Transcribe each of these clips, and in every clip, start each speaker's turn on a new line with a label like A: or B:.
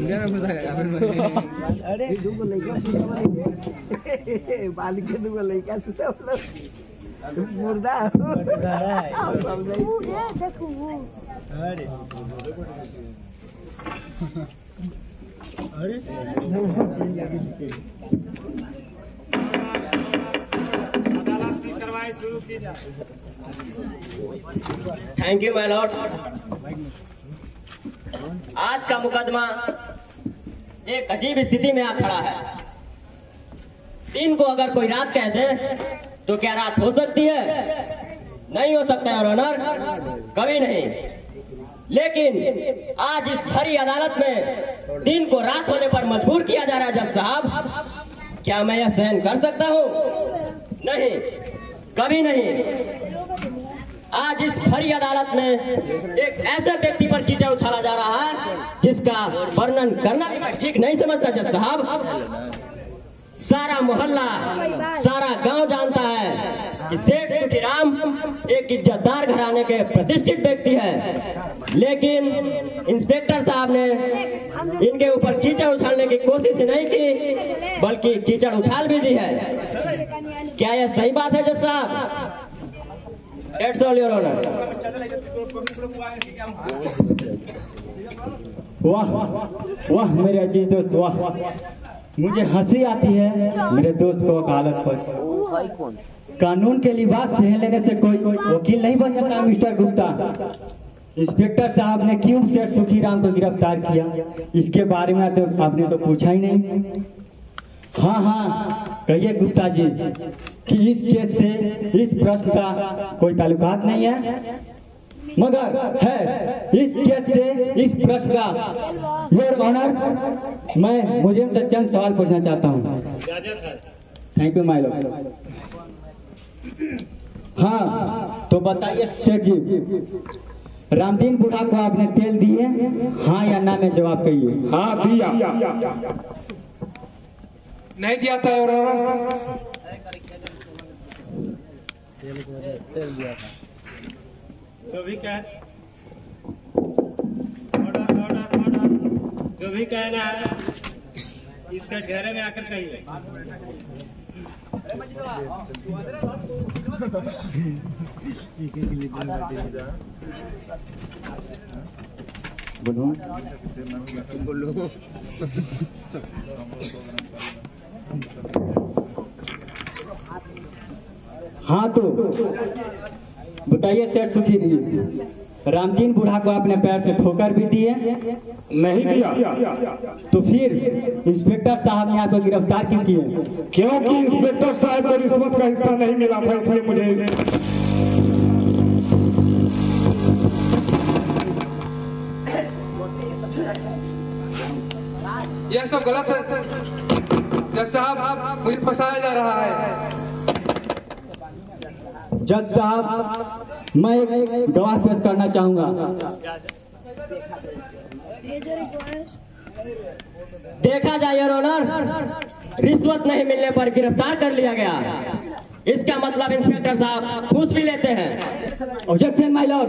A: अरे दूगो लइका बालिक के दूगो लइका सुता मुर्दा देखो अरे अरे शुरू की जाए।
B: Thank you my lord. आज का मुकदमा एक अजीब स्थिति में आ खड़ा है। दिन को अगर कोई रात कह दे तो क्या रात हो सकती है? नहीं हो सकता है ऑनर, कभी नहीं। लेकिन आज इस भरी अदालत में दिन को रात होने पर मजबूर किया जा रहा है जज साहब। क्या मैं यह सहन कर सकता हूँ? नहीं, कभी नहीं। आज इस भरी अदालत में एक ऐसे व्यक्ति पर कीचड़ उछाला जा रहा है जिसका वर्णन करना भी मैं ठीक नहीं समझता जज साहब। सारा मोहल्ला, सारा गांव जानता है कि सेठ सुखीराम एक इज्जतदार घराने के प्रतिष्ठित व्यक्ति है, लेकिन इंस्पेक्टर साहब ने इनके ऊपर कीचड़ उछालने की कोशिश नहीं की, बल्कि कीचड़ उछाल भी दी है। क्या यह सही बात है जज साहब? That's all your honor.
C: वाह वाह मेरे अजीज दोस्त, वाह मुझे हंसी आती है मेरे दोस्त को वकालत पर। कानून के लिबास पहन लेने से कोई वकील नहीं बन जाता मिस्टर गुप्ता। इंस्पेक्टर साहब ने क्यों सेठ सुखीराम को गिरफ्तार किया, इसके बारे में तो आपने तो पूछा ही नहीं। हाँ हाँ कहिए गुप्ता जी कि इस केस से इस प्रश्न का कोई ताल्लुकात नहीं है, मगर है इस केस से इस प्रश्न का। योर ऑनर, मुझे उनसे चंद सवाल पूछना चाहता हूँ। Thank you my lord. हाँ तो बताइए सेठ जी, रामदीन बूढ़ा को आपने तेल दिए, हाँ या ना में जवाब कहिए।
D: हाँ दिया। नहीं दिया था और
A: जो भी कह ऑर्डर जो भी कहना है इसका घेरे में आकर कहिए।
C: हाँ तो बताइए सेठ सुखी जी, रामदीन बूढ़ा को आपने पैर से ठोकर भी दिए?
D: नहीं दिया।
C: तो फिर इंस्पेक्टर साहब ने आपको गिरफ्तार क्यों किए?
D: क्योंकि इंस्पेक्टर साहब को रिश्वत का हिस्सा नहीं मिला था, इसलिए मुझे। यह सब गलत है जज साहब, मुझे फंसाया जा रहा है।
C: जज साहब, मैं एक गवाह पेश करना चाहूंगा।
B: देखा जाए योर ऑनर, रिश्वत नहीं मिलने पर गिरफ्तार कर लिया गया, इसका मतलब इंस्पेक्टर साहब घूस भी लेते हैं।
C: Objection my lord.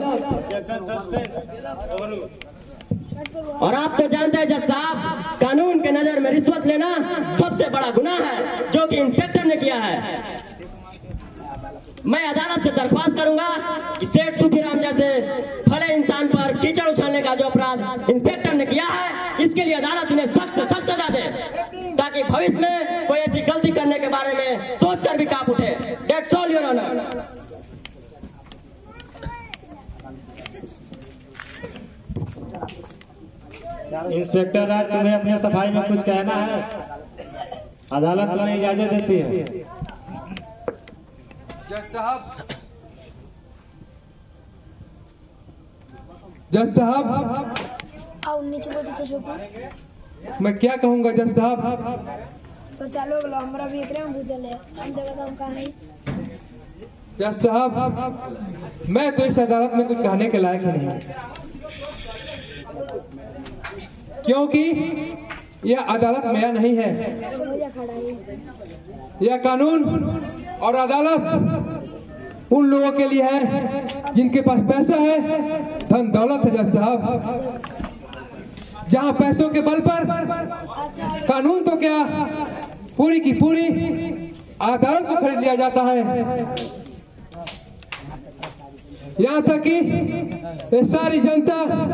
B: और आप तो जानते हैं जज साहब, कानून के नजर में रिश्वत लेना सबसे बड़ा गुनाह है, जो कि इंस्पेक्टर ने किया है। मैं अदालत से दरख्वास्त करूंगा कि सेठ सुखीराम जैसे भले इंसान पर कीचड़ उछालने का जो अपराध इंस्पेक्टर ने किया है, इसके लिए अदालत इन्हें सख्त सख्त सजा दे, ताकि भविष्य में कोई ऐसी गलती करने के बारे में सोचकर भी कांप उठे। That's all your honor.
C: Inspector Raj, तुम्हें अपने सफाई में कुछ कहना है? अदालत तुम्हें इजाजत देती है।
D: जज साहब, जज साहब, मैं क्या कहूँगा जज साहब?
E: तो चलो हमारा भी एकरे में बुझल है, हम जगह तो हम कहा नहीं।
D: जज साहब, मैं तो इस अदालत में कुछ कहने के लायक ही नहीं, क्योंकि यह अदालत मेरा नहीं है। यह कानून और अदालत उन लोगों के लिए है जिनके पास पैसा है, धन दौलत है। जज साहब, जहां पैसों के बल पर कानून तो क्या पूरी की पूरी अदालत को खरीद लिया जाता है। यहाँ तक कि ये सारी जनता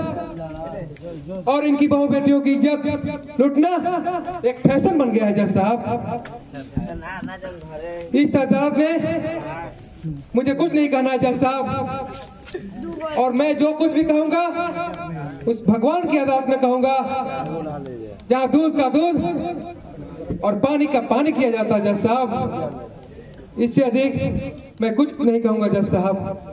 D: और इनकी बहू बेटियों की इज्जत लूटना एक फैशन बन गया है जज साहब। इस अदालत में मुझे कुछ नहीं कहना है जज साहब, और मैं जो कुछ भी कहूंगा उस भगवान की अदालत में कहूंगा, जहाँ दूध का दूध और पानी का पानी किया जाता है जज साहब। इससे अधिक मैं कुछ नहीं कहूंगा जज साहब।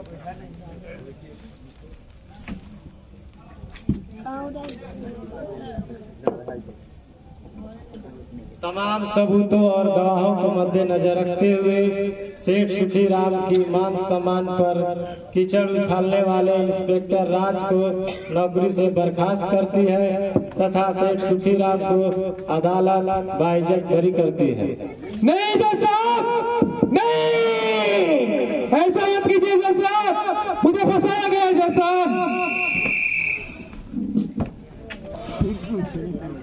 A: तमाम सबूतों और गवाहों को मद्देनजर रखते हुए सेठ सुखी राम की मान सम्मान पर कीचड़ उछालने वाले इंस्पेक्टर राज को नौकरी से बर्खास्त करती है तथा सेठ सुखी राम को अदालत बाइज्जत बरी करती है।
D: नहीं जज साहब, नहीं, ऐसा मत कीजिए जज साहब, मुझे फंसाया गया है जज साहब।